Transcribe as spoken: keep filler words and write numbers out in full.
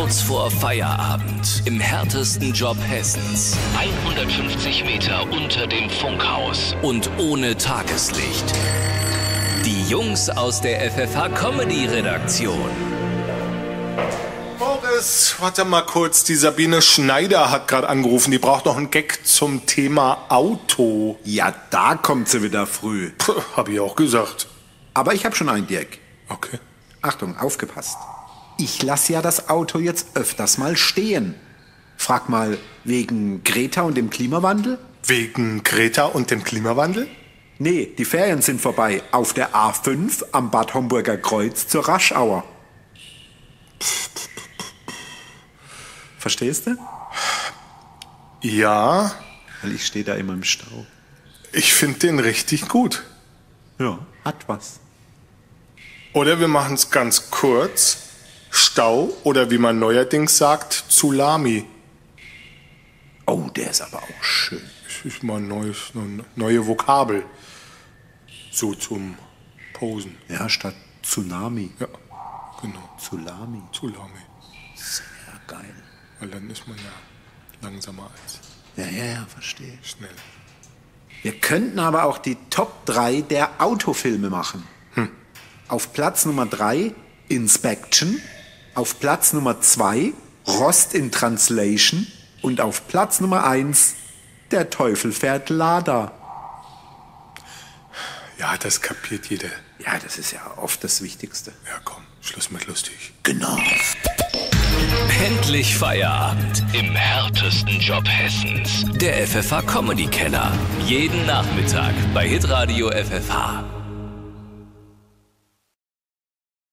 Kurz vor Feierabend im härtesten Job Hessens. hundertfünfzig Meter unter dem Funkhaus und ohne Tageslicht. Die Jungs aus der F F H-Comedy-Redaktion. Boris, warte mal kurz. Die Sabine Schneider hat gerade angerufen. Die braucht noch einen Gag zum Thema Auto. Ja, da kommt sie wieder früh. Puh, hab ich auch gesagt. Aber ich habe schon einen Dirk. Okay. Achtung, aufgepasst. Ich lasse ja das Auto jetzt öfters mal stehen. Frag mal, wegen Greta und dem Klimawandel? Wegen Greta und dem Klimawandel? Nee, die Ferien sind vorbei. Auf der A fünf am Bad Homburger Kreuz zur Raschauer. Verstehst du? Ja. Weil ich stehe da immer im Stau. Ich finde den richtig gut. Ja, hat was. Oder wir machen es ganz kurz. Stau oder wie man neuerdings sagt, Tsunami. Oh, der ist aber auch schön. Das ist mal ein neues, eine neue Vokabel. So zum Posen. Ja, statt Tsunami. Ja, genau. Tsunami. Tsunami. Sehr geil. Weil dann ist man ja langsamer als Ja, ja, ja, verstehe. schnell. Wir könnten aber auch die Top drei der Autofilme machen. Hm. Auf Platz Nummer drei Inspection, auf Platz Nummer zwei Lost in Translation und auf Platz Nummer eins Der Teufel fährt Lada. Ja, das kapiert jeder. Ja, das ist ja oft das Wichtigste. Ja, komm, Schluss mit lustig. Genau. Endlich Feierabend im härtesten Job Hessens. Der F F H-Comedy-Keller. Jeden Nachmittag bei Hitradio F F H.